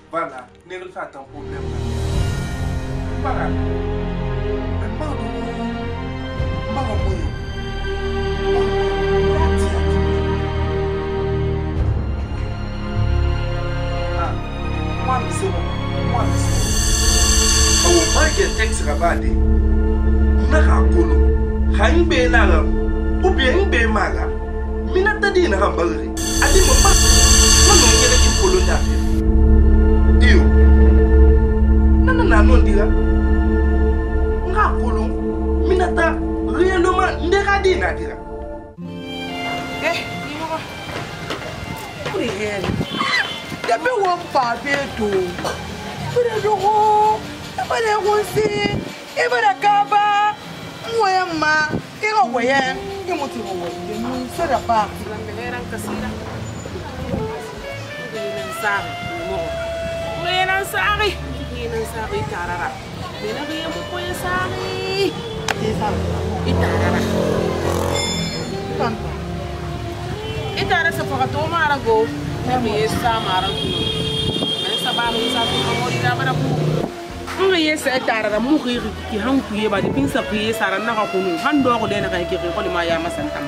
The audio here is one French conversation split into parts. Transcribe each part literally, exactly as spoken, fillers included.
Voilà, ne le fait un problème. Voilà. Mais pas de pas de moyen. Ah, moi, c'est bon. Moi, c'est bon. On va que texte rabadé. Naka kolo. Haimbe naga. Ou bien be maga. Minata di na hambari. Adi mo pa. Mo no ngere ki kolo na. Iyo. Nana na non dira. Nga kolo. Minata réellement ndeka di na dira. Eh, iyo ko. Uri hen. Dabe wo pa be do. Uri do ko. Abale ko si. Ibara kaba. Mwema. Iko weyen. Imo ti wo wo. Sera pa. Landeran kasira. Urinan sari. Mo. Urinan sari. Urinan sari tarara. Mena riya mo ko ya sari. Itarara. Pampa. Itara sa pakato marago. Nabi sa marago. Men sa ba mo sa ko mo ida bara ko. Ngi yesa itara mu khiri ki hanku ye ba di pinsa ku ye sara na ka kunu hando ko de na ka ki ko ma ya masantam.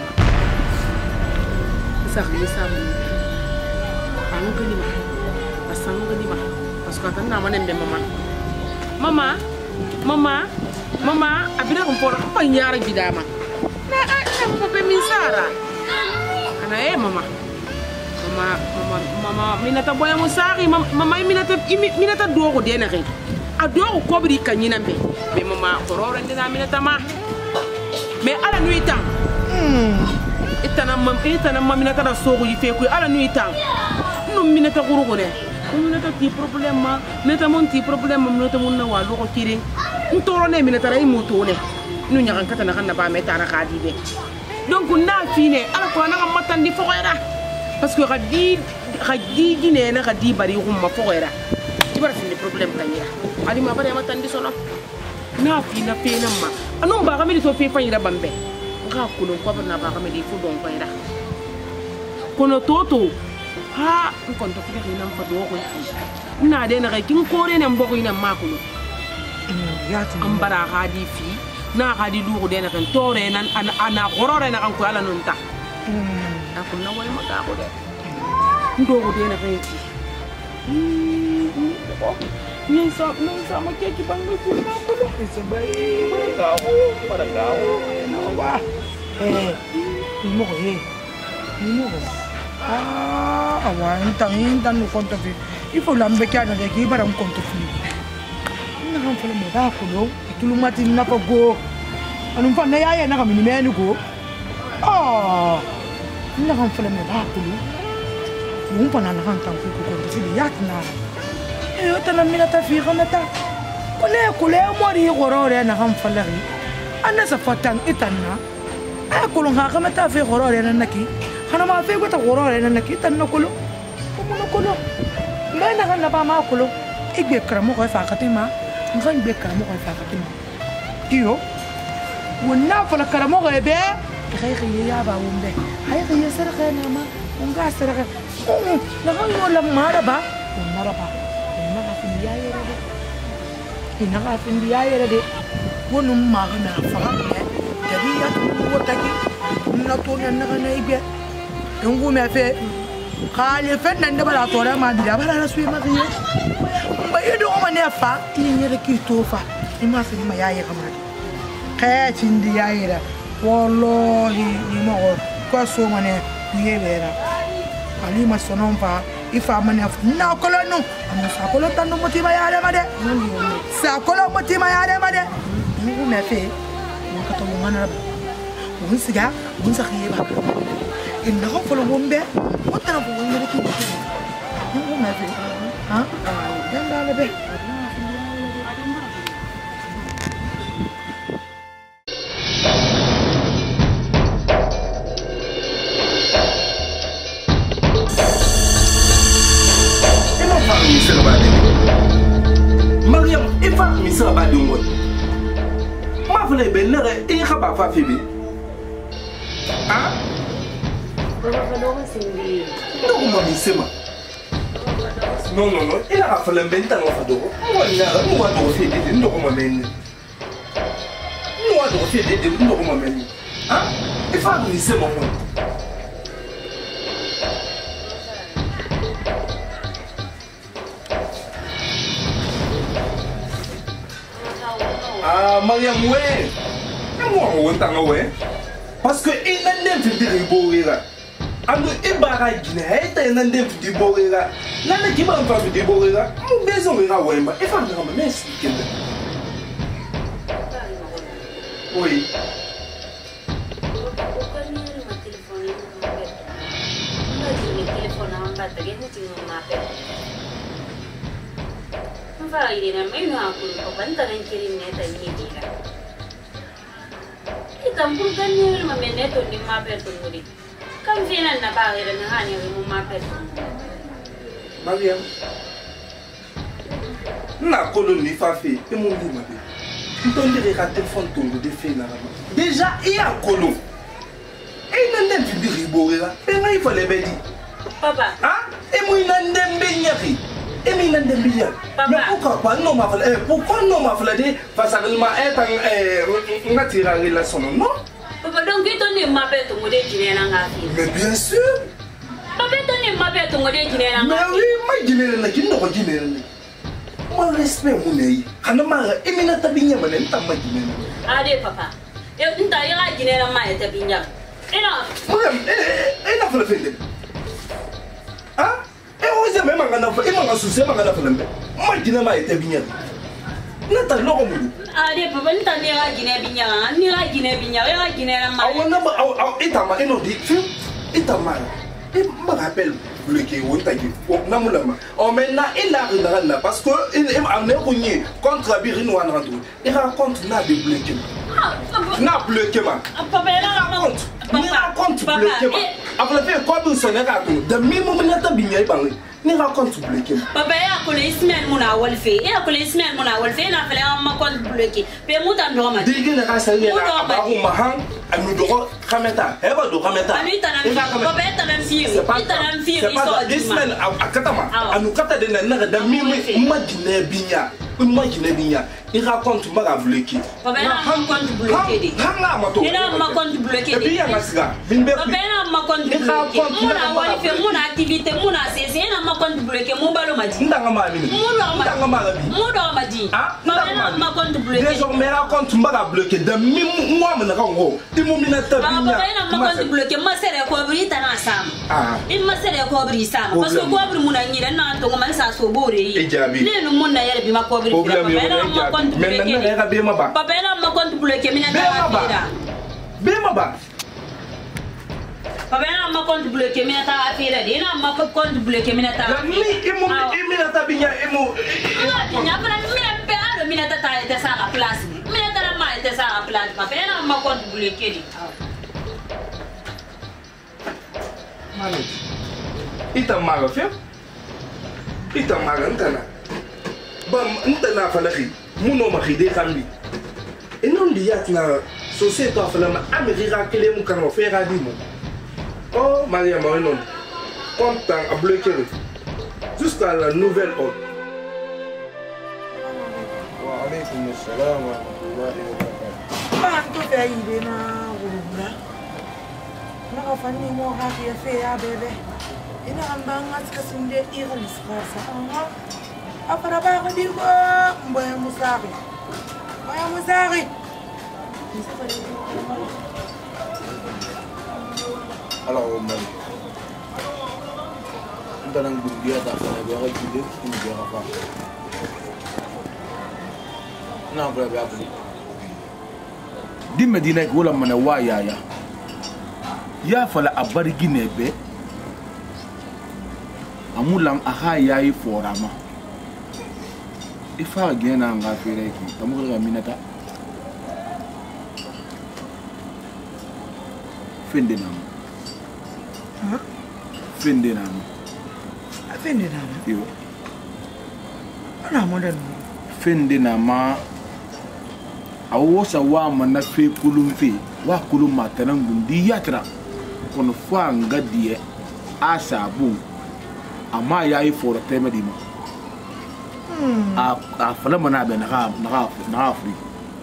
Sa khiri sa mu. Anu ko ni ma. Pasango ko ni ma. Parce que tan na manembe mama. Mama. Mama. Mama, abina ko por pa nyara bidama. Na a mo pe min sara. Ana eh mama. Mama, mama, mama, minata boya mo sari, mama minata minata do ko de na kai. A do ko kobri kanyina be. Me mama korore ndina minata ma. Me ala nuita. Hmm. Itana mam itana mam minata da sogo yife ko ala nuita. No minata guru ko de. Minata ti problème, minata mon ti problème, minata mon na wa lo ko kiri. Ntoro ne minata rai moto ne. Nu nyakan kata na kan na ba meta na kadi de. Donc na fine ala ko na matandi fo era. Parce que radi radi dine na radi bari rumma fo era. Tibara sin problème kanyira. Ali ma bare matandi sono. Na fina pena ma. Anon ba gameli so fe fanyira bambe. Nga kulo ko na ba gameli fo don ko era. Kono toto ha kon to fi na fa do ko. Na de na kai kin kore ne mbogo ina makulo. Ambara hadi fi na hadi du de na kan tore nan ana gorore na kan ko ala non ta na ko na wala maka ko de ndo ko de na kan ti ni sa no sa ma ke ki bang ko na ko do se bai ka ho para ka ho na wa eh ni mo ko eh ni mo ko ah awan tangin tan no konto fi ifo lambe kya na de ki bara un konto fi na fala me ba ko lo tulu mati na ko go anu fa na ya na ka mini me ni go ah na kan fala me ba ko lo mun pa na kan tan ko ko ko ti ya na e yo ta na mina ta fi kana ta ko le ko le mo ri go ro re na kan fala ri ana sa fatan itanna a ko lo ha ka mata fi go ro re na naki hana ma fi go ta go ro re na naki tan na ko lo ko mo ko lo me na kan na ba ma ko lo igbe kramo ko fa ka ti ma ngan be karamo ko fa fatima iyo wonna fala karamo ko be khay khay ya ba wumbe hay khay sar khana ma unga sar kha la ngan wala mara ba mara ba na ka fin ya yere de ina ka fin ya yere de wonu ma na fa ne jadi ya tu wota ki na to na na na ibe ngu me fe khale fe nan da bala to ra ma di bala na suyi ma kiyo Ido ma ne fa ni yere ki to fa ima fi ma yaye kamar kaya cindi yaye da wallahi ni mo ko so ma ne ni bera ali ma sonon fa ifa ma ne na ko lo no ama sa ko lo tan no motima yaade ma de sa ko lo motima yaade ma de ngu me fe mo ka to mo ngana ba mo siga mo sa khiye ba inna ko fo lo bombe o tan ko mo yere ki ngu me fe ha dan dala be Mariam, il va me ça ba dungo. Ma vle be nere e khaba fa fibi. Ah? Wala ka doon sindi. Ndo ko mo bisema. Non, non, non. Il a fallu un bel temps à faire. Moi, il a moi de faire des nous comme men. Moi de faire des nous comme men. Hein? Il faut que c'est mon nom. Ah, Mariam, ouais. Moi, on t'en ouais. Parce que il n'a pas fait de ribourira. Ando ibara gine haita ina ndem di borera nana kiba mfa di borera mu bezo ngira wemba e fa ngama mesi kende oui Mfa ile na mimi hakuna kwa nta na nkiri neta nyidira itampurga ni mama neto ni mapeto muri Kam viene na bagere na hani mo mapet. Mariam. Na koloni fa fe e mo ndi mabe. Nton dire ka téléphone tongo de fe na rama. Déjà il y a kolo. E na ndem fi diri borera. E ngai fa le bedi. Papa. Ah? E mo ina ndem be nyaki. E mi ina ndem be nyaki. Mais pourquoi pas non ma fa eh pourquoi non ma fa de facilement être eh ngati ra relation non? Papa, donc tu n'es pas prêt à me dire que mais bien sûr. Papa, tu n'es pas prêt à me dire que mais oui, moi je ne sais pas si je ne moi respect mon nez. Quand on m'a émis à tabiner, je ne sais pas si allez papa, et tu n'as rien à dire à ma tabiner. Et non. Madame, et n'a pas le fait. Ah? Et on sait même que et mon souci, ma gana flambe. Moi je n'ai pas été bien. Nata loko mudu. Ade papa nta ni ga gine binya, ni ga gine binya, ga gine na ma. Awana ba aw itama eno di film itama. Et me rappelle le qui on t'a dit. Na mulama. On maintenant il a rien parce que il est en est contre Birin ou en rentre. Il raconte na de bloqué. Na bloqué ma. Papa il raconte. Ni raconte bloqué ma. Après faire quoi vous sonner à tout. De même moment na binya bangi. Ni raconte bloqué. Papa ya ko le Ismaël mona walfe. Ya ko le Ismaël mona walfe na fele ma compte bloqué. Pe muta ndo ma. Digi na kasa ya na ba ko mahang anu do kameta. E ba do kameta. Ani tana papa ya tana fiu. Tana fiu iso Ismaël akatama. Anu kata de na na da mimi imagine binya. Imagine binya. Il raconte ma bloqué. Papa ya ma compte bloqué. Hanga mato. Ina ma compte bloqué. E biya ngasiga. Binbe. Papa ya ma compte bloqué. Mona walfe mona activité mona cesse ina ma compte bloqué mo balo madi. Ndanga ma mini. Ndanga ma labi. Mo do madi. Ah, papa ya ma compte bloqué. Désormais raconte ma bloqué de mimi moi me na ngo. Ti mo mina ta binya. Papa ya ma compte bloqué ma sere ko bri tana sam. Ah. Il ma sere ko bri sam parce que ko bri mona nyira na to man sa so bore yi. Le no mona yere bi ma ko bri. Papa ya ma compte bloqué. Papa ya ma compte bloqué mina ta afira. Bema ba. Papa ya ma compte bloqué mina ta afira. Ina ma compte bloqué mina ta. La mi imo mina ta binya imo. Nya para mina pe alo mina ta ta ete sa la place. Mina ta la ma ete sa la place. Papa ya ma compte bloqué di. Malik. Ita maga fe. Ita maga ntana. Ba ntana falaki. Muno ma khide kambi. Enon diat na société afala ma amérika kele mu kan faire di mo. Oh Maria Marinon. Content à bloquer jusqu'à la nouvelle ordre. Wa alaykum assalam wa rahmatullahi wa barakatuh. Ba to fe ibe na wurugura. Na ka fanni mo ha ke fe ya bebe. Ina amba ngaska sunde irin skasa. Aha. Afara ba ko di ko mboy musari. Mboy musari. Alors man. Ndanang bundia ta fa na ga gide ni ga fa. Na bra ba ko. Di Medina ko la mana wa ya ya. Ya fala abari gine be. Amulam aha yayi forama. Ifa gena nga fere ki tamu ga minata. Fende nama. Huh? Fende nama. Fende nama. Yo. Ana modan. Fende nama. Awo sa wa mana fe kulum fe. Wa kulum matanan gundi yatra. Kono fa ngadiye asabu. amma yayi fora tema di ma a a fala mana be na ha na ha na afri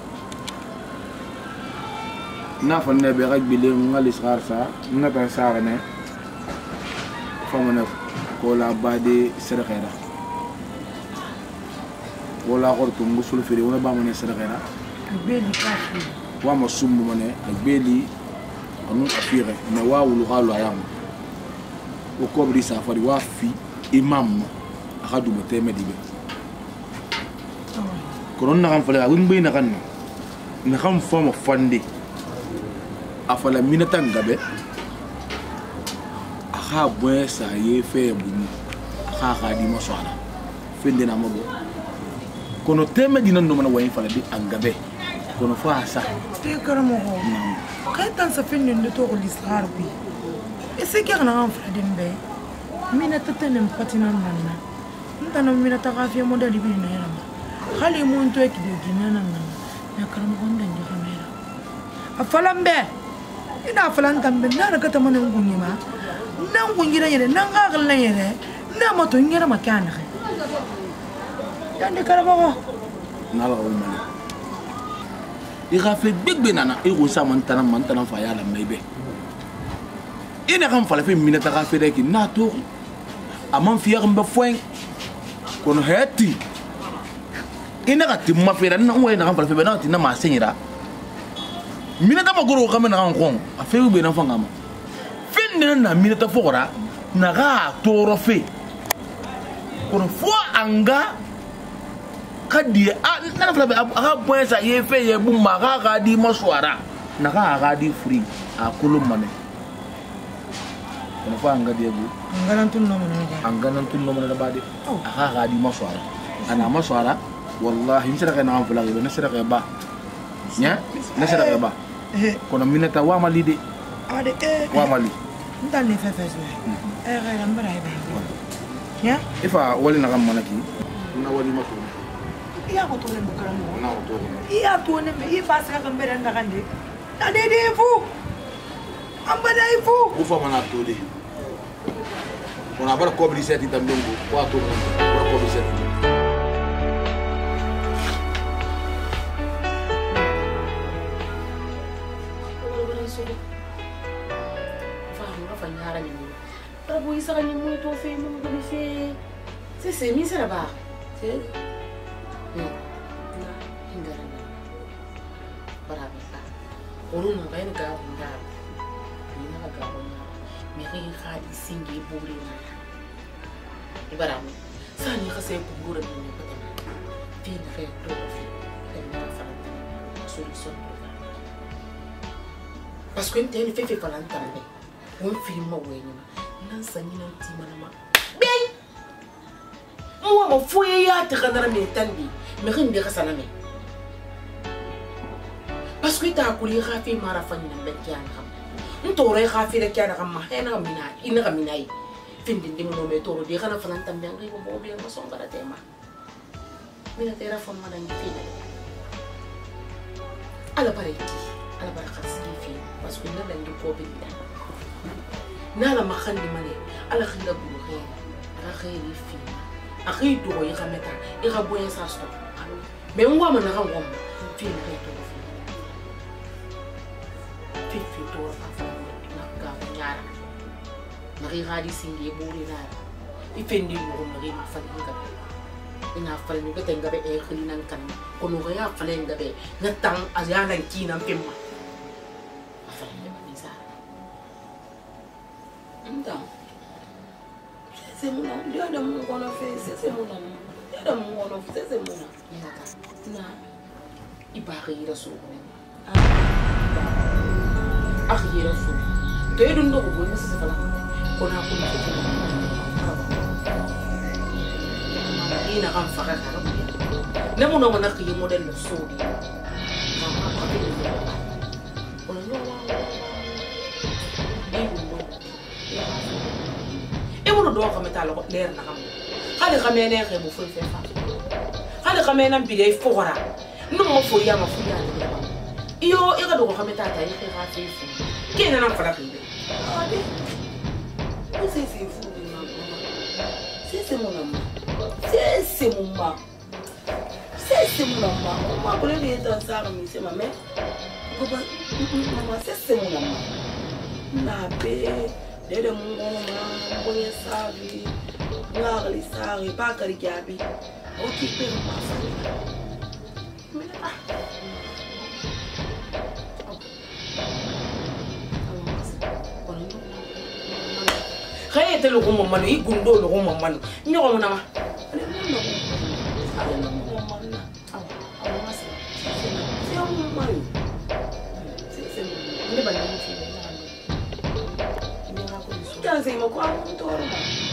na fa ne be rek bi le ngali sar sa na ta sa ne fa mo ne ko la bade sere khera wala qortu musul firi wala ba mo ne sere khera beli kafi wa ma sumbu mo ne beli anu afire na wa wulu halu ayam o kobri safari wa fi imam akadu moteme dibe koron na kan fala wimbe na kan na kan fama fande afala minata ngabe aka bwe sa ye fe buni aka ka di mo swala fende na mo kono teme dinan no mana wayin fala di angabe kono fa sa te karamo ho kai tan sa fende ndo to lisar bi ese ke na kan fala dimbe minata tene mpatina nana ntana minata ka fi mo dali bi na yana khali muntu ekide ginana nana ya karamo honda ndi kamera afalambe ina falan tambe na daga ta mana ngunyi ma nan gungira yere nan ga galla yere na ma to ngira makana kai dan de karabo na la o mali i ga fe big benana i go sa man tan man tan fa ya la mebe ina kan fala fe minata ka fe de ki na to amman fiya kan ba foin kono heti ina ka timma fe na o ina kan fala fe be na ti na ma senyira minata magoro kama na kon afewu be na fanga ma finna na minata fora na ga toro fe kono fo anga kadi na fala be aga poesa ye fe ye bu ma ga ga di maswara na ga ga di free a kulum mane kono fo anga di bu nganan tun no mane anga tun no mane ba di aga ga di maswara ana maswara wallahi misra kana fala be na sira ba nya na sira ba kono minata wa mali de ade eh wa mali ndane fefes me eh ga mbara ibe ya ifa wali na gamana ki na wali mato iya ko to le bukaramo na to iya to ne me ifa sa ka mbere nda kande ade de fu ambada ifu bu fa mana to de ona bara ko bri seti tambongo wa to ko ko bri seti Rabu isa ka ni mo ito fe mo mo fe. Se se mi sa ba. Se. No. Na hingara na. Para ba. Oro na ba ni ga hunda. Ni na ga hunda. Mi ri khadi singi buri na. Ibara mo. Sa ni ka se buri na ni pata. Fi na fe to fe. Te na fa. Solution. Parce que t'es une fille fait pas l'entendre. On filme moi ouais. Nan sanyi nan ti mana ma ben mo mo foye ya ta kadara me tandi me kin de kasana me parce que ta kuli khafi mara fanyi nan ben kyan xam ntore khafi de kyan xam ma hena mina ina ga minai findin de mo me toro de kana fanan tambe ngi ko bo be ma son gara tema mina tera fon ma dan fi ala pare ala baraka fi parce que nan dan ko be nala makhandi mane ala khila buhe ala khiri fi akhi do yi khameta i ga boye sa sto me ngwa mana ga ngwa fi ni to fi fi to fa na ga nyara na ri gadi singi buri na i fendi mo na ri ma fa ni ga ina fa ni ga tenga be e khili nan kan ko no ga ya fa len ga be na tang azana ki nan pemma então c'est mon nom Dieu de mon qu'on a fait c'est mon nom Dieu de mon qu'on a fait c'est mon nom na il paraît il a sauvé ah il a sauvé tu es d'une autre bonne c'est pas là qu'on a qu'on a fait il n'a rien fait ne mon nom on a créé modèle le sauvé on a e wono do ko metalo ko leer na xam xale xamé né xé bu fay fay fa xale xamé nam bi day fogora num mo fo ya ma fu ya ni iyo e ga do ko xamé tata yi xé fa fay fu kene nam fa la xé de ah de ko c'est c'est fu ni ma C'est mon amour. C'est mon maman. C'est mon maman. Maman, quand elle est dans sa famille, c'est ma mère. Maman, c'est mon amour. La paix, les deux mon maman, mon savi, noir les savi, pas que les gabi. Occupé de ma famille. Mais ah. Kaya te lo ko mamano I gundo lo ko mamano nyo ko na ma ale mo no ale no mo mamano awa awa masa se o mamano se se ne ba na mo ti ni ha ko so ta se mo ko am to ro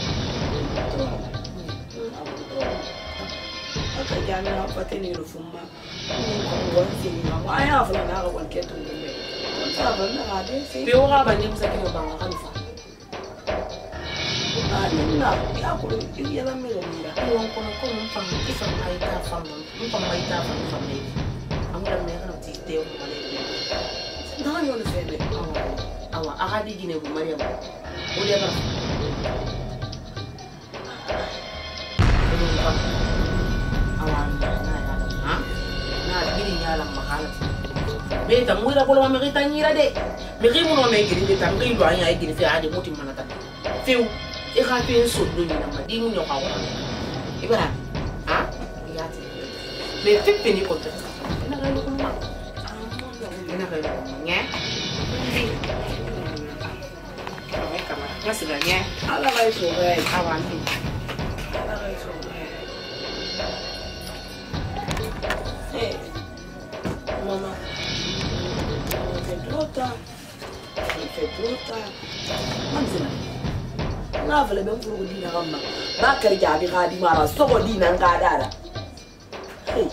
aka ja na pa te ni ro fuma ni ko won se ni ma wa ya fa na ko ke to ni ko ta ba na de se pe o ga ba ni mo sa ke ba ga ka fa Nina, ya kulo ya la melo mira. Yo ko no ko mo fam, ki fam ay ta fam, mo fam ay ta fam fam ni. Am la me kana ti te o ma le. Da yo le fele. Awa, aga di gine ko Mariam. O le ba. Awa na na ya la. Ha? Na gini ya la makala. Be ta mo ira ko la me rita nyira de. Me ri mo no me gini de ta ngi lo anya ay gini fi ade moti manata. Fiu I can't be so doing a madam. Your power. Ibrahim, ah, yet. May fit penny content. And I look at and I look yeah. What's it? Yeah, I like to wear. I want him. I like to wear. Hey, Mama. Bruta. Bruta. What's na vale ben furu dina gamma ba kar jabi gadi mara sogo dina ngadara hey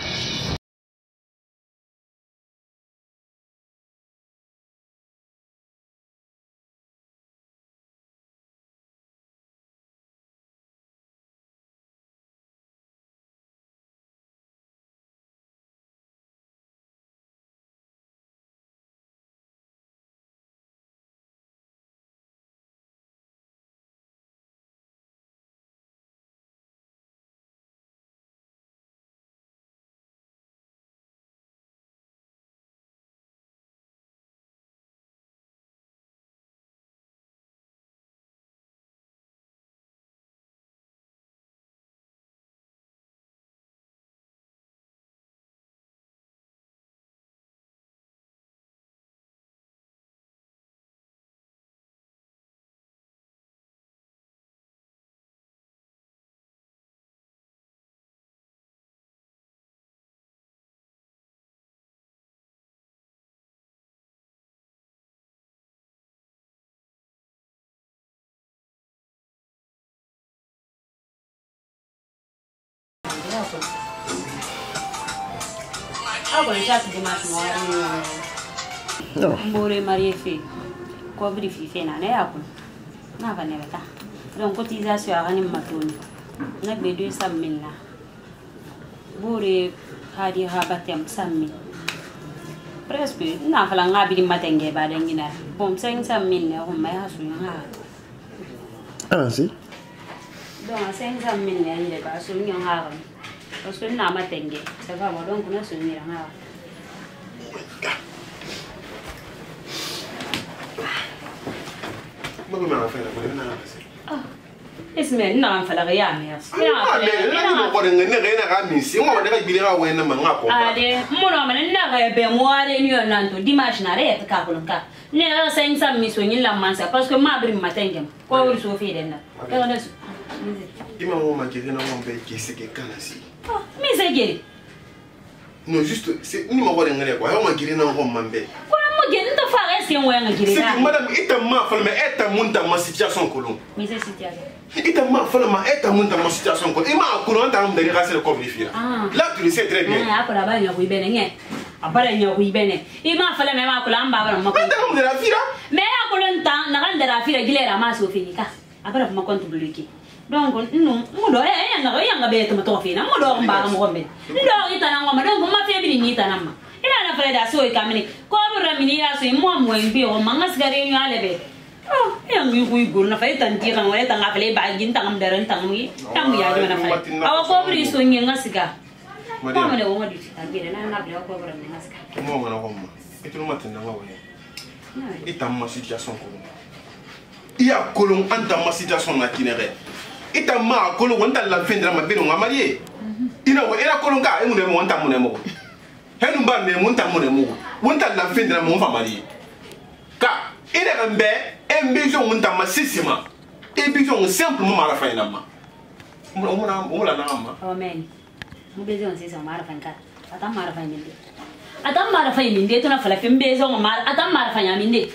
Ah, bon, já se dimas no. Mbore Marie fe. Ko brifi fe na ne yakun. Na ba ne beta. Don cotisation a ganin matoni. Na be deux cent mille na. Bore hadi ha batem cent mille. Presque na fala ngabi di matenge ba dangina. Bom cinq cent mille ne ko mai hasu ha. Ah si. Donc cinq cent mille ne ba so nyon ha. Parce que na matenge. Ça va donc na so nyon ha. Mago me afela ko na na kasi. Ah. Ismail na fala ga ya me. Ya fala. Na ko de ne ga na ga mi si mo de ga bi ga we na ma nga ko. Ade, mo no ma na ga be mo are ni on nanto dimanche na re ta ka ko nka. Ne ga cinq cent mille so ni la mansa parce que ma bri matengem. Ko wuri so fi den na. Ka na. Ima mo ma ke na mo be ke se ke kana si. Ah, mi se gere. Non juste c'est ni mo ko de ngene ko. Ha mo gire na ko mambe. Gen to fare si on nga gire. C'est madame ita ma fala me eta munta ma situation kolon. Mi se situation. Ita ma fala ma eta munta ma situation kolon. Ima kolon ta mo de rase le couvre-feu. Là tu le sais très bien. Ah, akola ba nya ku ibene nge. Abara nya ku ibene. Ima fala me ma kola amba ba ma ko. Ita mo de la fira. Me akola nta na kan de la fira gilera ma so finika. Abara ma kontu bloqué. Donc non, mo do e nya na ya nga be to to fina. Mo do mba mo gombe. Ndo ita na ngoma donc ma fe bi ni ita na ma. Ina na fere da so e kamini ko bi ramini ya so mo mo mbi o manga sigare ni alebe Oh, yang gue gue gue na fai tanti kan wala tanga pale bagin tangam daran tangi. Tamu ya mana fai. Awa ko bri so nyenga siga. Ko mana wo ngadi tangi na na bri ko bra na siga. Mo mana ko ma. Itu no matin na ngawe. Ita ma situation ko. Iya kolon anta ma situation na kinere. Ita ma kolon wonta la fendra ma bino ngamarie. Ina wo era kolon ka e mu ne mo wonta mu ne mo. Henu ba ne mo wonta mu ne mo. Wonta la fendra mo fa mari. Ka ina kan be en bijon wonta ma sisima. E bijon simplement mara fa ina ma. Mo mo na mo la na ma. Amen. Mo bijon sisima mara fa ka. Ata mara fa minde. Ata mara fa minde to na fala fe bijon mara ata mara fa minde.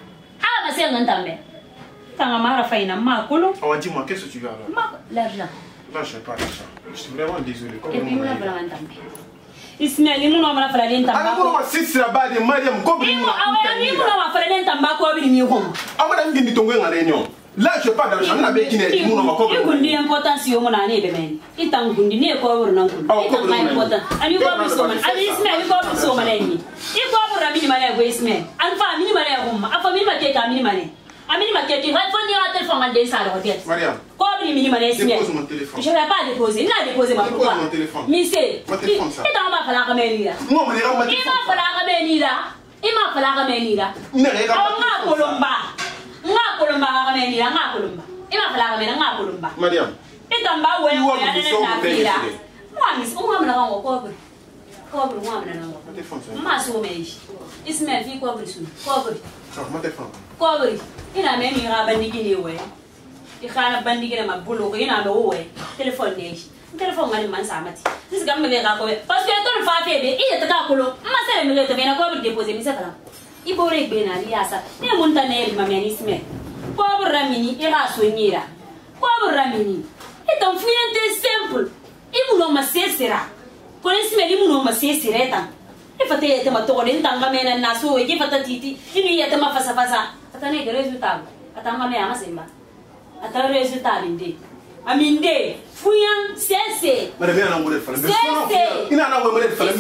Ah ma se ngantambe. Tanga mara fa ina ma kolo. Oh dis-moi qu'est-ce que tu veux alors? Ma l'argent. Non, je sais pas ça. Je suis vraiment désolé. Et puis moi la fala ngantambe. Ismaël, il m'a fallu aller en alors moi si c'est la base de Mariam comme il m'a fallu aller en bako abi ni ko amana ngindi tongo en réunion là je pas d'argent na be kine il m'a ko ko ndi importance yo mona ne be men itang gundi ne ko wor nan gundi itang mai important ani ko bi so man ani Ismaël ko bi so man ni i ko wor ami ni mane ko Ismaël an fa mi ni mane ko ma afa mi ma ke ka mi ni mane ami ni ma ke ti ha fon ni a téléphone man de sa do hotel Mariam ko bi mi ni mane Ismaël dépose mon téléphone je vais pas déposer il a déposé ma pourquoi mon téléphone mi c'est mon téléphone ça itang ma fala ka me ni la moi me rama il m'a fallu ka me ni la il m'a fallu ka me ni la ne rega nga kolomba nga kolomba ka me ni la nga kolomba ima fala ka nga kolomba Mariam itamba we we ya na fira mwami umwami na ngo kobe kobe umwami na ngo ma so meji Ismaël fi kobe su kobe ah ma téléphone kobe ina me mi ga bandigi ni we i khana bandigi na mabulo ko ina me we telephone ne telephone ngani man samati sis gamme le ga kobe parce que ton fa febe i ta ka kolo ma sele mi le to bena kobe déposer mi sa kala i bore be na liasa ne mun ta ne ma mi Ismaël Pauvre Ramini, il a soigné là. Pauvre Ramini, est un fouillant simple. Il m'a ma cessera. Connaissez mes limons ma cessera. Il faut être ma tour in Tangamena Nassau et give a titi. Il y a ma face à face. Attendez, le résultat. Attends, ma mère, Simba. Attends, le résultat, Lindé. Aminde, fouillant, cessé. Madame, il y a un mot de femme. Il y a un mot de femme.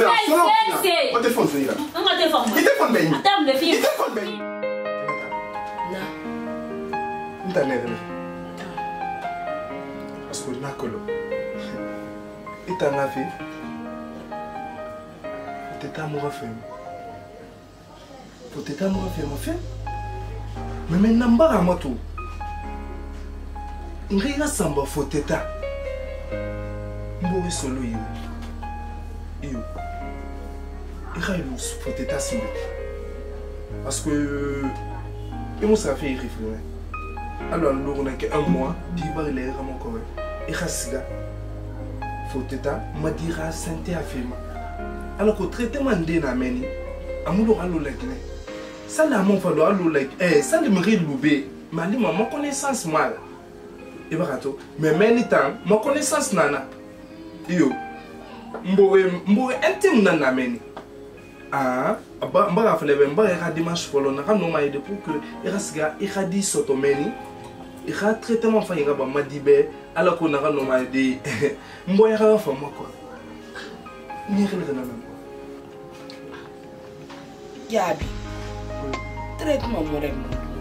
Mon téléphone, c'est là. Un téléphone. Il téléphone, ben. Attends, le fils. Il téléphone, ben. Ntanere parce que nakolo itanga fi teta mo fa pour teta mo fa mo fait mais maintenant mbara moto ngira samba fo teta mbo solo yo yo ira yo fo teta simbe parce que et moi ça fait réfléchir. Alors, nous avons un mois, dix bar les ramons coré. Et Rassiga, faut teta, m'a dit santé à Fema. Alors que traitement d'ena meni, amour à l'eau la Guinée. Ça l'a mon fallo à l'eau la eh, ça le mérite loubé. Mais lui, ma connaissance mal. Et barato, mais meni temps, ma connaissance nana. Yo, mboé, mboé, intime nana meni. Ah, bah, bah, il fallait bah, il a dimanche pour l'on a nommé de pour que il reste gars, il a dit sotomeni. Il a traitement fait un m'a dit bé alors qu'on a nommé des moi il a fait moi quoi ni rien de même Yabi traitement mo dem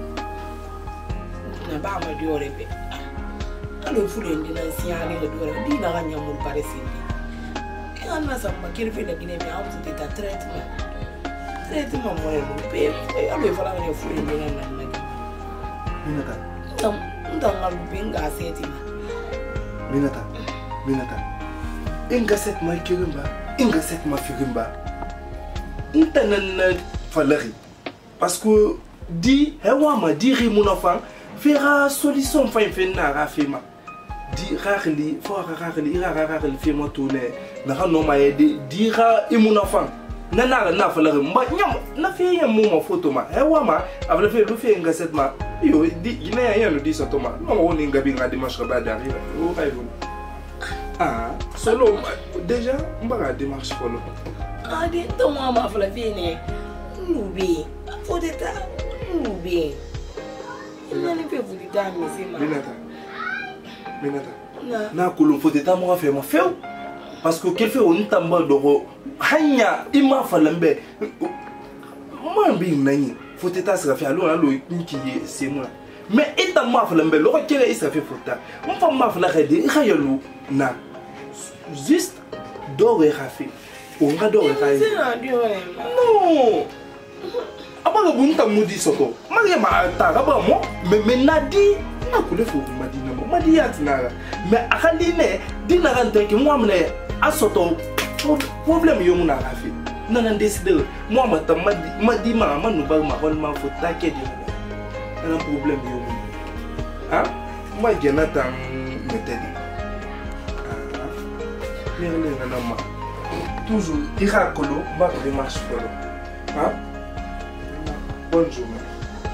na ba ma di ore be alo fule ndi na siani do ore di na ganya mo pare sindi e anna sa ma kirfe da gine mi a wuce ta traitement traitement mo dem be alo fala ne fule ndi na na Minata tam ndanga binga seti Minata Minata inga set ma kirimba inga set ma firimba ntanan falari parce que di hewa ma diri mon enfant fera solution fa fena ra fema di rarli fo rarli ira rarli fema tourner na ka no ma yede dira e mon enfant nana na falari mba nyam na fe yam mo photo ma hewa ma avle fe lu fe inga set ma yo di ina ya no di soto ma no woni ngabi ngadi marche ba d'arriver o kayvo ah solo déjà mba démarche pour le ah di to mo ma fala fini nubi fodeta nubi ina ni pe fodeta mi sima Minata Minata na ko lo fodeta mo fa mo feu parce que quel fait on tamba do hanya ima falambe mo bi nani fodeta sera fait alors là lo nki c'est moi mais ita mafla mbele ko kele isa fe fota on fa mafla khadi khayelu na juste dore khafi on ga dore khafi non abanga bunta mudi soko mari ma ta ga ba mo mais mais nadi na kule fo madina mo madi yatina mais akali ne dina ran te ki mo amne asoto problème yo muna khafi nana décider moi ma ta madi madi ma ma no ba ma hol ma fo ta ke di un problème yo ah moi Jonathan meteli ah mais les nana toujours ira colo ma de marche colo ah bonne journée.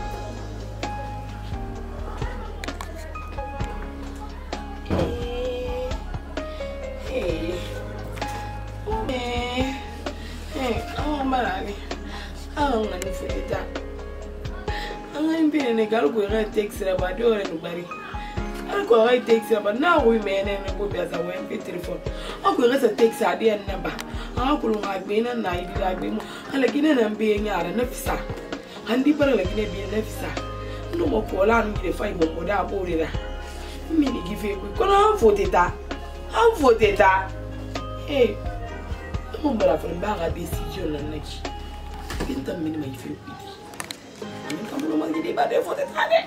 Gal go ra taxi ra ba do re no bari al ko ra taxi ra ba na wo me ne ne go be za wo en telephone o go ra sa taxi ade en na ba a ko nga gbe na na idi ra gbe mo ala gine na mbe nyaara na fisa andi bara la gine bi na fisa no mo ko la no de fai mo ko da bo re ra mi ni give ko ko na fo teta an fo teta eh mo mbara fa mba ga decision na naki binta mi ni mai fe ku Amin kamu nomor jadi badai foto tadi.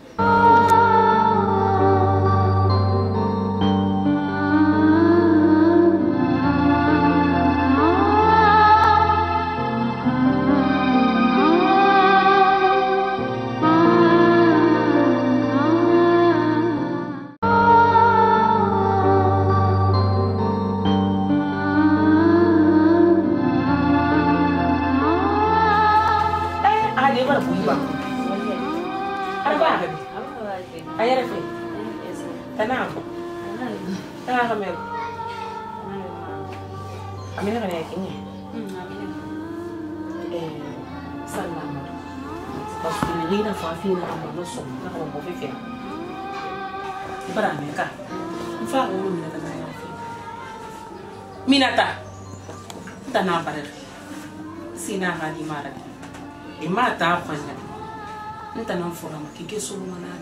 Amina kana yakinye. Amina. Eh, sana mama. Parce que les gens font affaire à mon son, quand on peut faire. Bara meka. Mfa ko minata na yafi. Minata. Tana bare. Sina hadi mara. E mata kwanya. Ntana mfora makike so manana.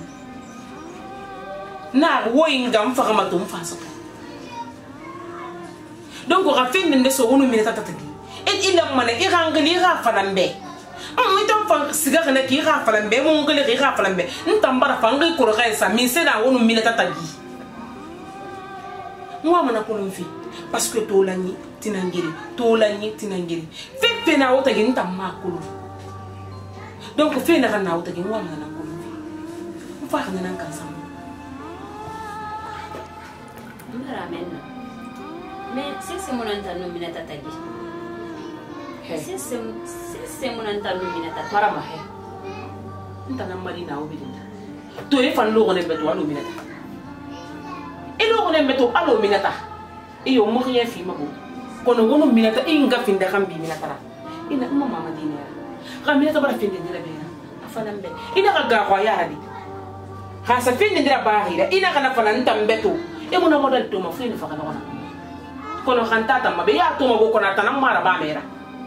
Na wo inga mfa kama to mfa so. Donc on a fait des choses où nous mettons tata. Et il a mané il a engagé il a falambé. On met un fan cigare na qui il a falambé mon oncle il a falambé. Nous t'embara fangi koroka esa mais c'est là où nous mettons tata. Moi mon akolo fi parce que tolani tinangiri tolani tinangiri. Fait pena ota gini tamma akolo. Donc fait na kana ota gini moi mon akolo fi. On va kana nan kansa. Ramen. Mais si c'est mon entendre mina tatagi. Si c'est si c'est mon entendre mina tatagi. Parama he. Ntana mari na obidinda. To e fan lo ngone beto alo mina ta. E lo ngone beto alo mina ta. E yo mo rien fi mabo. Kono wono mina ta inga finda kan bi mina ta. Ina mama mama dinera. Ka mina ta bara finde dira bena. Afana mbe. Ina ka ga kwa yadi. Ha sa finde dira bahira. Ina kana fana ntambeto. E mo na modal to ma finde fa kana wana. Kono khantata mabe ya to mago kona tanam mara ba mera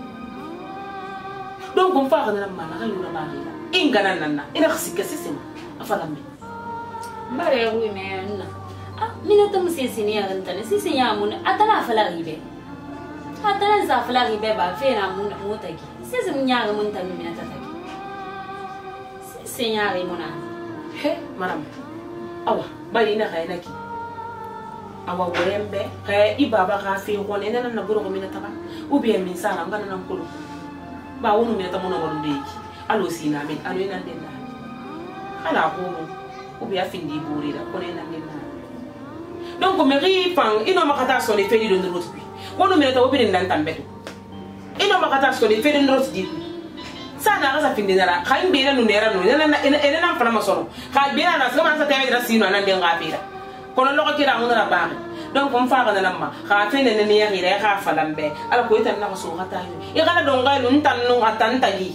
donc on fa kana mana ka yura ba mera ingana nanna ina khasika sisema afalambe mbare wi menna ah mina tam sisini ya gantane sisi ya mun atana afala ribe atana za afala ribe ba fera mun motagi sisi munya ga mun tanu mina tatagi sisi ya ri mona he maram awa bari ina kayna ki awa wembe kay ibaba ka fi won ena na goro ko mina taba ou bien min sara ngana nan kulu ba wonu mina tamono won deeki alo sina min alo ena denna ala ko ou bien findi bouri da ko ena denna donc me ri fan ino makata so ne fedi do ndot bi wonu mina tawo bi ndan tambeto ino makata so ne fedi ndot di sana ga sa findi dara khaim be na no nera no ena ena nan fana masono kha be na sa ma sa tawe dra sino nan den ngafira kono loko kira ngona ba donc on fa kana namma kha fene ne ne yire kha falambe ala ko itan na ko so khata yi igala don ga lu ntan no atan tagi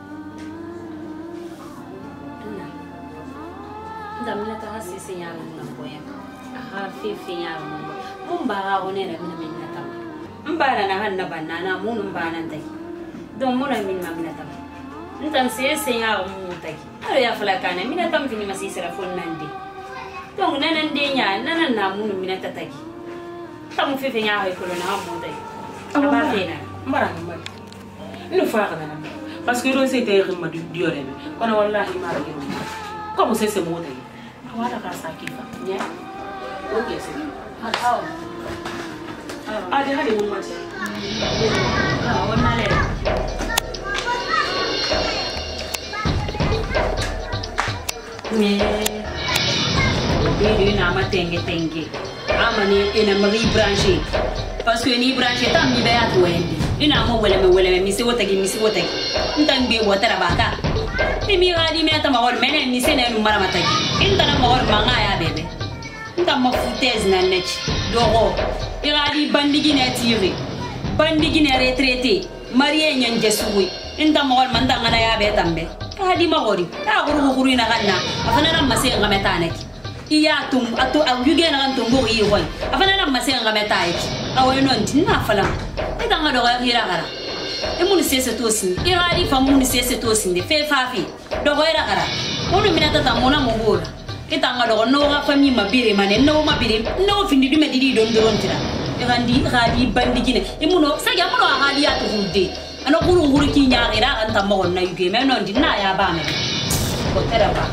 ndamna ta sisi ya mun boya aha fi fi ya mun mun ba ga one na min min ta mbara na hanna banana mun mbana tai don mun min ma min ta ntan sisi ya mun tai ya fala kana mina tam fini masisira fonnande donc nanan de nya nanan na munu mina tataki tam fe fe nya hay ko na mo tay aba fena mbara mbara ino fa kana na parce que rose te rima du diore kono wallahi mara ke comme c'est ce mot tay awara ka sakifa nya ok c'est ah ah ah de hadi mo mati ah wonna le mais bidi na ma tenge tenge amani ina mari branché parce que ni branché tam ni be atwende ina mo wala me wala me misi wota gi misi wota ntan be wota rabaka e mi gadi me atama wor mena mi sene no mara matagi inta na wor manga ya bebe nta ma foutaise na net dogo e gadi bandigi na tire bandigi na retraité marié nyan jesuwi inta mo wor manda ngana ya be tambe kadi ma wori ta guru guru ina ganna afana na mase ngametane iya tum atu aguge na kan tumbo yi hoy afana na mase ngametane awoy non tinna fala ita ngado ga hira gara e mun sese to sin e gadi fa mun sese to sin de fe fafi do go ira gara onu minata ta mona mo bora ita ngado no ga fami mabire mane no mabire no findi dume didi don don tira e gandi gadi bandigine e muno saga muno gadi atu hudde ano guru guru ki nyagira kan tammo na yuge me non dinna ya ba me ko tera ba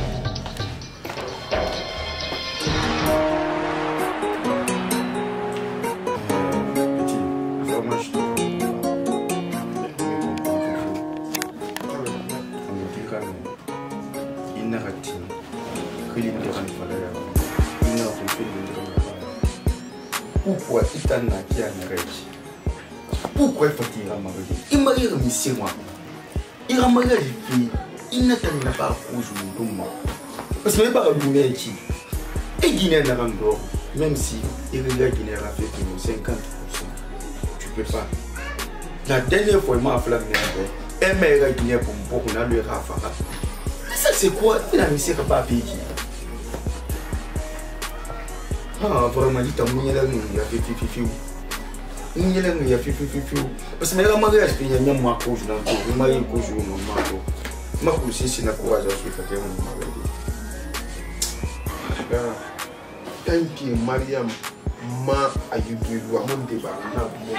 Pourquoi il t'en a qui en rêche? Pourquoi il faut qu'il ramène? Il m'a dit que c'est moi. Il ramène les filles. Il n'a pas cause de moi. Parce que je n'ai pas de qui. Et Guinée n'a pas d'or. Même si il regarde Guinée a fait cinquante pour cent. Tu peux pas. La dernière fois, il m'a fait la merde. Elle m'a regardé Guinée pour me pour qu'on a le rafa. Mais ça c'est quoi? Il a mis ses pas payer. Ah, vraiment, dit à mon élève, il y a fait fifi fiou. Il y a fait fifi fiou. Parce que le mariage, il y a un mois que je n'ai pas. Le mariage que je n'ai pas. Ma couche, c'est la courage à ce que je n'ai pas. Thank you, Mariam. Ma ayudu wa monde ba na bo.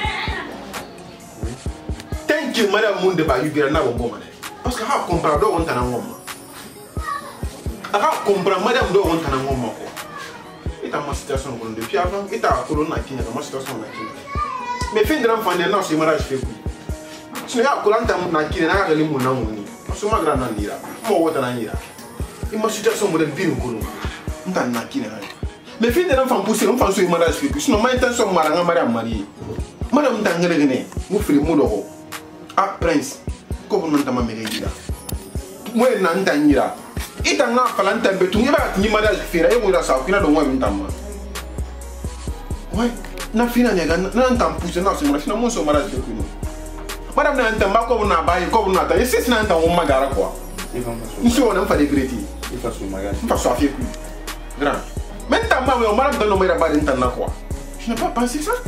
Thank you, Mariam monde ba ayudu na bo mane. Parce que ha comprendre do on tana ngoma. Aka comprendre Mariam do on tana ngoma ko. Ita ma situation ko depuis avant ita ko na kinya ma situation na kinya. Mais fin de l'enfant de non c'est mariage fait coup. Si ya ko lanta na kinya na ga limu na ngoni. So ma gra na ndira. Mo wota na ndira. Ima situation mo de bin ko no. Nta na kinya. Mais fin de l'enfant poussé l'enfant sur mariage fait coup. Sinon ma intention maranga Mariam marié. Madame tangere gene mo fili mo do. Ah prince ko bon nta ma mege ndira. Mo na nta ndira. Ita nga falanta betu ngiba ni mariage fira e ngura sa kina do ngwa mintama. Ouais, na fina nyaga na ntam pousse na so mara fina mon so mariage de kuno. Madame na ntam ba ko na ba ko na ta ese na ntam o magara quoi. Nsi on fa regretter. Il fa so magara. Fa so afie ku. Grand. Mais ntam ma o madame no mera ba ntam na quoi. Je n'ai pas pensé ça.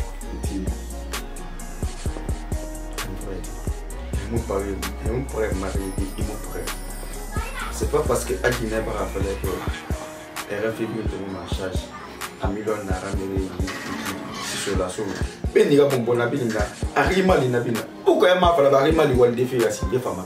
Mon père, mon père m'a dit il mon père. C'est pas parce que Guinée va rappeler que elle a fait mieux de ma charge. A million na ramene si sur la somme. Ben ni ga bon bon abinga. Arima ni nabina. Pourquoi elle m'a fallu arima li wal défi asi bien femme.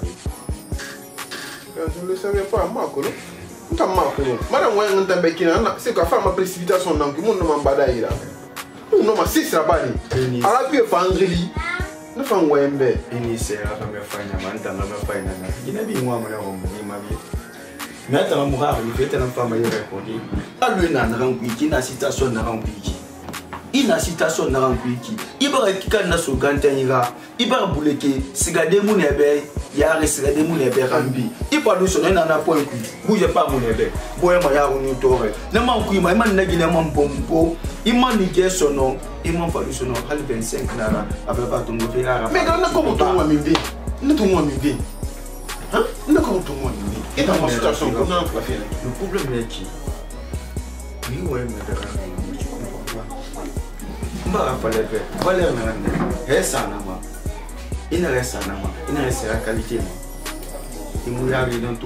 Je ne le savais pas moi ko. Nta ma ko. Madame wa nganta be kina na c'est quoi femme précipitation na ko mon ma bada ira. Non ma si ça bani. Ala bi fa ngeli. Na fa ngwembe. Ini c'est la femme fanya manta na ma fanya na. Ina bi ngwa mo na mo ni ma bi. Mais tu as un moral, il fait un femme à répondre. À lui, il a une citation de Rampiki. Il a une citation de Rampiki. Il va récupérer un sogantanira. Il va bouler que si gardez mon ébé, il y a resté gardé mon ébé Rambi. Il va nous sonner dans un point. Bougez pas mon ébé. Boye maya ou nous torre. Ne m'en couille, mais il m'a négligé mon pompo. Il m'a négligé son nom. Il m'a fallu son nom. Hal vingt-cinq nara. Avec pas ton mauvais rara. Mais dans le comment ton moi m'aider. Ne ton moi m'aider. Hein? Ne comment ton moi m'aider. Et dans ma situation, comment on peut faire? Le problème est qui? Oui, oui, mais tu comprends pas. Je ne vais pas le faire. Je vais le faire. Reste en amont. Il ne reste en amont. Il ne reste en qualité. Il m'a dit dans tout.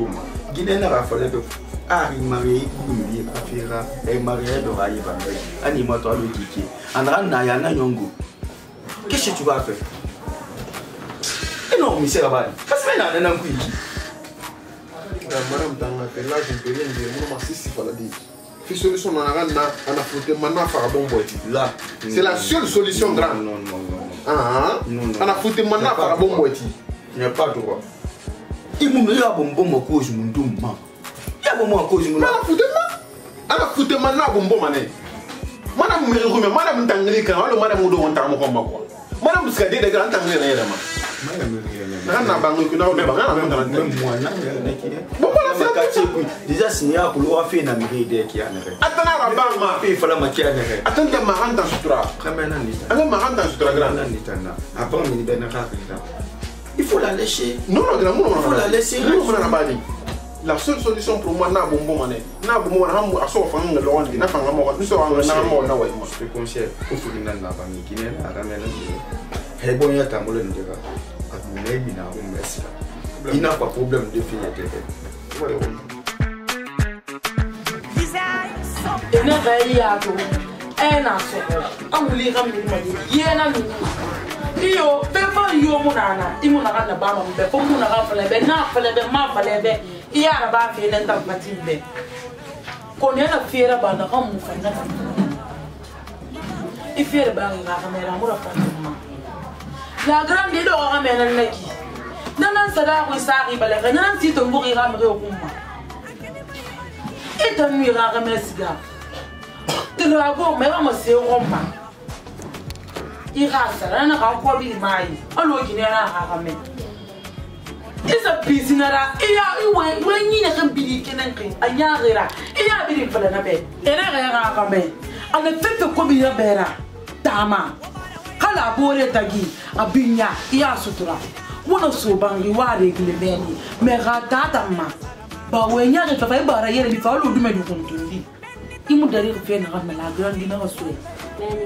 Guinée n'a fallu que ah il marie il afira et marié de raï bangé animateur le kiki andra na ya na nyongo qu'est-ce que tu vas faire et non monsieur Rabani qu'est-ce que na na kuiki madame tanga que là je peux rien dire moi ma sisi fala dit fi solution na na ana fouté mana fa bon boy là c'est la seule solution grande non non non ah ana fouté mana fa bon boy il n'y a pas de droit il m'a dit à bon bon ma cause mon douma ya bon ma cause mon ana fouté ma ana fouté mana bon bon mané madame me rume madame tangri kan wala madame do wonta mo ko mako madame ska de de grand tangri na yela ma madame na na bango ko na o be ba na na même moi na bon voilà c'est quartier déjà signé à couloir fait na mairie de qui a nere atana rabba ma fait fala ma qui a nere atanda ma ranta sutura quand même ni ala ma ranta sutura grand na ni tana après ni ben na il faut la laisser non non grand non il faut la laisser non non na bali la seule solution pour moi na bon bon mané na bon mo na mo aso fa nga lo wandi na fa nga mo so nga na mo na way mo je te conseille au fond na na ba ni kine na ra mena ni he bon ya tamolo ni dega ak ni bi na ko merci il n'a pas problème de finir tete ene ga ya to ena so amuli ga mi ma di yena mi iyo be fa yo munana imuna ga na ba ma be ko muna ga fele be na fele be ma fele be iya na ba fe nan ta matimbe ko ne na fiera ba na ga mu fa na ta i fiera ba ga ga mera mura fa ma la grande do ga mena naki nanan sada ko saari bale ga nan ti to mburi ga mre ko ma ita mi ga ga mesiga tilo ago me ba mo se ko ma i ga sara na ga ko bi mai alo ki ne na ga ga me isa bizinara iya iwe wenyi na kan bili kenan kai anya gira iya bili fala na be ina ga ga ga me ana tete ko bi ya bera tama kala bore tagi abinya iya sutura wona so bangi ware gile beni me ga tata ma ba wenya ga fa bara yere bi fa lu dume du kuntundi imu dari ko fe na ga la grandi na so meni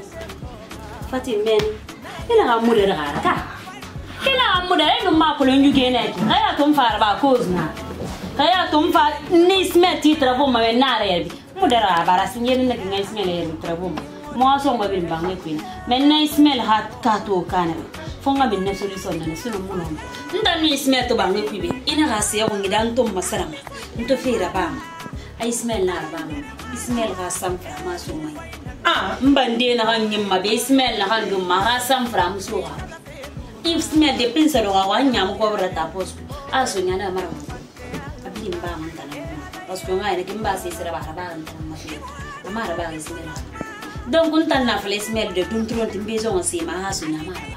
fati meni ina ga mu da ga ta ina mu da ina ma ko lenju gene ki kaya tum fara ba ko zna kaya tum fa ni smeti travo ma na re bi mu da ra bara sinye na ga smele ye travo mo so ma bin bangi kwin men na smel hat ka to kana fonga bin na solution na sunu mu no nda ni smel to bangi kwibe ina ga se ko ngidan to masara ma nto fira ba ai smel na ba ma smel ga sam fra ma so mai ah mbande na hanyim ma be smel na handum ma ga sam fra mu so ha if smell de prince do wa nyam ko brata post aso nyana mara abin ba man tan parce que ngai ne kimba se sera ba ba tan ma fi mara ba smell donc kun tan na fle smell de tun tron tin bezo on se ma aso nyama ba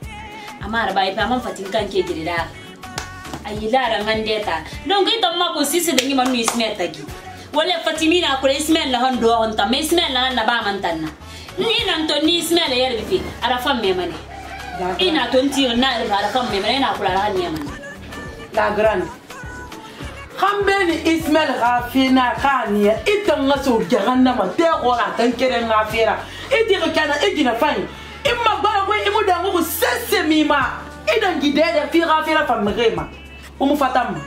amara ba ipa man fatin kan ke gidida ayi lara ngande ta donc ito ma ko sisi de ngima nu smell tagi wala fatimina ko smell na hando on ta me smell na na ba man tan na ni nan to ni smell yer bi fi ara fam me mane ina tonti na ala kam me ina kula la ni man la grande khambe ni ismail rafina khania itanga so jahanna ma te ora tan kere ngafira iti kana igina fani imma bara ko imu dangu ko sese mima idan gidede fi rafira famrema umu fatama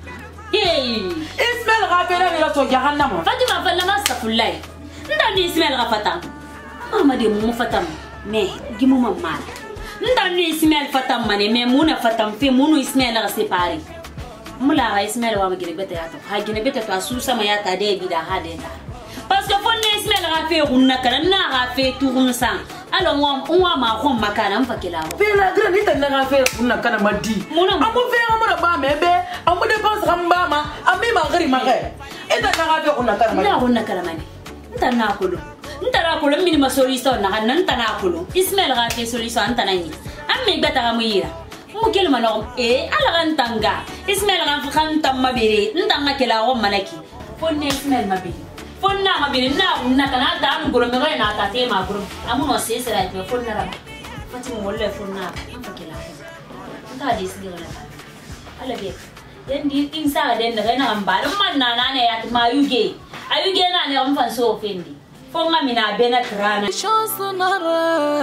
hey ismail rafina ni so jahanna ma fatima falla mastafullai ndani ismail rafata mama de mu fatama me gimu mamma ndani ismail fatam mane me muna fatam fe munu ismail ga separi mula ga ismail wa magire beta ya to ha gine beta to asusa ma ya ta de bi da ha de ta parce que fonne ismail ga fe gunna kala na ga fe tu gunsa alo wa wa ma ko makana mfakela fe la gra ni tan ga fe gunna kana madi amu fe amu ba mebe amu de pas gamba ma ami ma gari ma ga ida ga fe gunna kana madi na gunna kana mani ntana kulu ntara kulu mini ma solution na kan ntana kulu ismail ga fe solution ntana ni ammi beta ga muira mu kelma no e ala kan tanga ismail ga kan tamma bere ntanga kela go manaki fonne ismail mabiri fonna mabiri na na kana ta an goro me ga na ta te ma goro amu no se sera me fonna ra fati mo le fonna amba kela nta di sidi wala ala be den di insa den da na amba man na na ne ya ma yuge ayuge na ne am fan so fendi fonga mina bena krana chance nara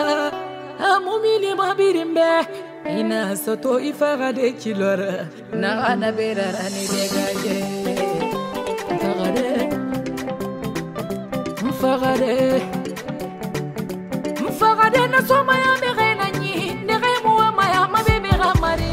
amumini mabirimbe ina soto ifara de kilora na ana berara ni degaje mfagade mfagade na soma ya mere na nyi ndere muwa maya mabebe ramari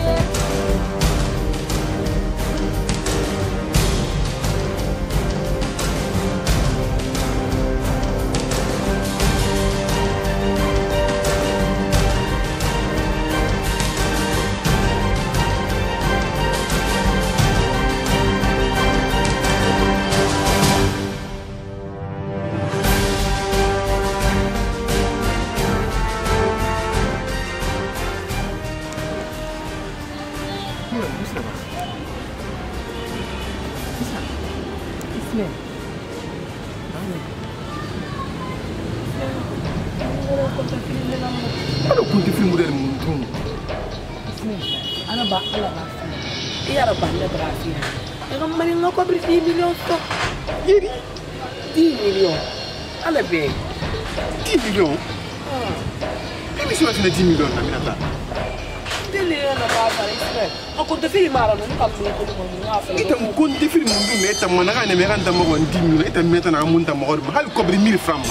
Ano kunti film model mundum. Ana ba ala ba. Iya ba le brafi. Ega mari ngako bri dix millions to. Yeri dix millions. Ala be. dix millions. Ah. Kami sima fina dix millions na minata. Dele na ba ba isme. Ako te film mara no ka ko ko mo ngafa. Ita kunti film mundum ne ta mana ga ne me ranta mo dix millions ita meta na munta mo hal ko bri mille francs.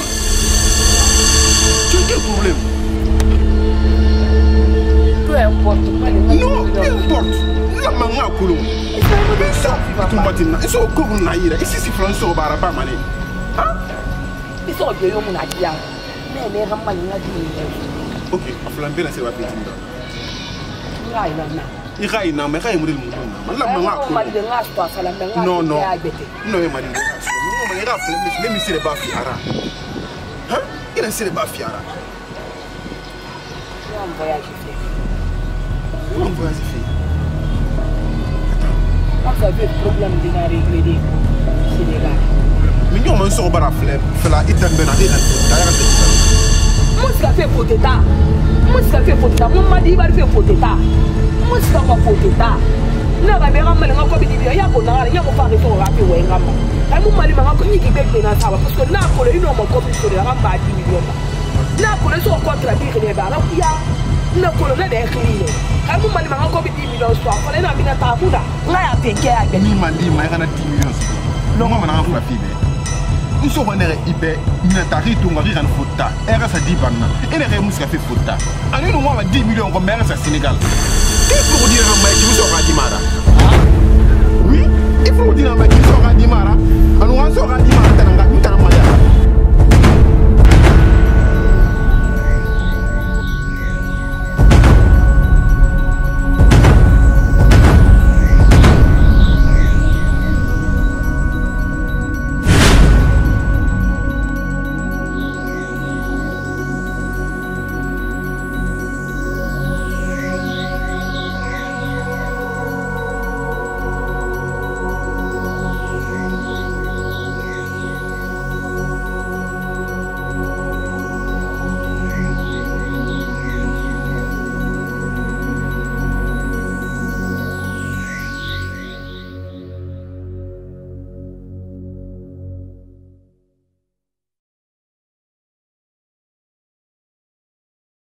Quel problème? Peu importe. Non, peu importe. La manga koulou. Ça, tu m'as dit, ils sont au courant naïra. Ici, c'est François Baraba Mané. Hein? Ils sont bien, mon adia. Mais les ramans, il a dit. Ok, à flamber la série rapide. Il y a une américaine qui est mourante. La manga koulou. Non, non. Non, il m'a dit. Non, mais il a fait. Let me see the Bafi Ara. Hein? Il a essayé de Bafi Ara. On voyage fait. On voyage fait. Quand ça veut problème de la régler c'est des gars. Mais nous on sort bara flemme, fait la item ben aller dans derrière cette. Moi ça fait poteta. Moi ça fait poteta. Moi m'a dit va faire poteta. Moi ça va poteta. Na ga bera mala ngako bi di ya ko na ya ko fa ke so ga ke we ngama. Ai mo mali manga ko ni ki be na sawa parce que na ko le ino mo ko bi so de ga ba dix millions. Na ko le so contrat bi ke ba ra ya. Na ko le de khiri. Ai mo mali manga ko bi dix millions so ko le na bi na ta buda. Na ya pe ke ya be ni mali ma kana dix millions. Non ma na fa fi be. Nous sommes en ibe na tari to ngari ran fota. Era sa di banna. Ene re muska fe fota. Ani no ma dix millions ko mera sa Sénégal. Qu'est-ce pour dire à moi qui vous aura dit Mara? Oui, il faut dire à moi qui vous aura dit Mara. On nous aura dit Mara.